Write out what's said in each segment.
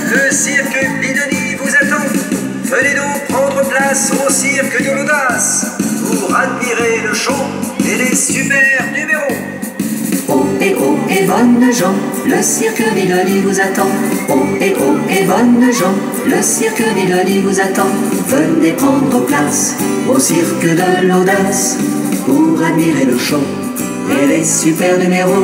Le cirque Bidoni vous attend. Venez donc prendre place au cirque de l'audace pour admirer le show et les super numéros. Oh et bonnes gens, le cirque Bidoni vous attend. Oh et bonnes gens, le cirque Bidoni vous attend. Venez prendre place au cirque de l'audace pour admirer le show et les super numéros.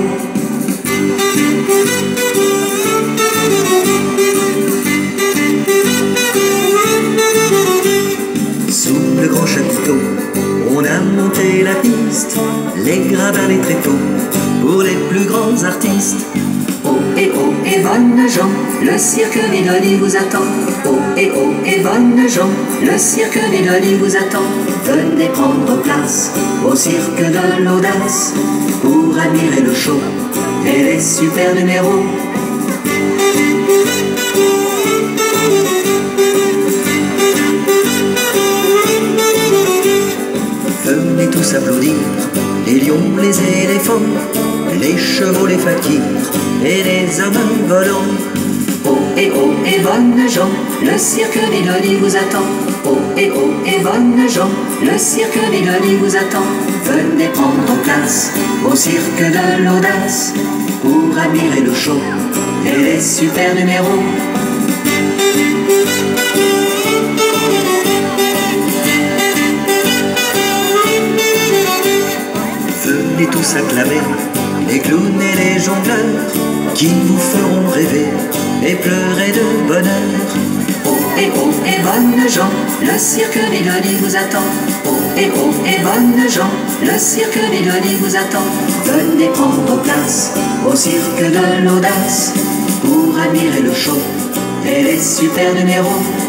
Sous le grand chapiteau, on a monté la piste, les gradins, les tréteaux, pour les plus grands artistes. Oh et bonnes gens, le cirque Bidoni vous attend. Oh et bonnes gens, le cirque Bidoni vous attend. Venez prendre place au cirque de l'audace pour admirer le show et les super numéros. Venez tous applaudir, les lions, les éléphants, les chevaux, les fakirs et les hommes volants. Oh et bonnes gens, le cirque Bidoni vous attend. Oh et bonnes gens, le cirque Bidoni vous attend. Venez prendre place au cirque de l'audace pour admirer le show et les super numéros. Venez tous acclamer les clowns et les jongleurs qui vous feront rêver et pleurer de bonheur. Oh et bonnes gens, le cirque Bidoni vous attend. Oh et bonnes gens, le cirque Bidoni vous attend. Venez prendre place au cirque de l'audace pour admirer le show et les super numéros.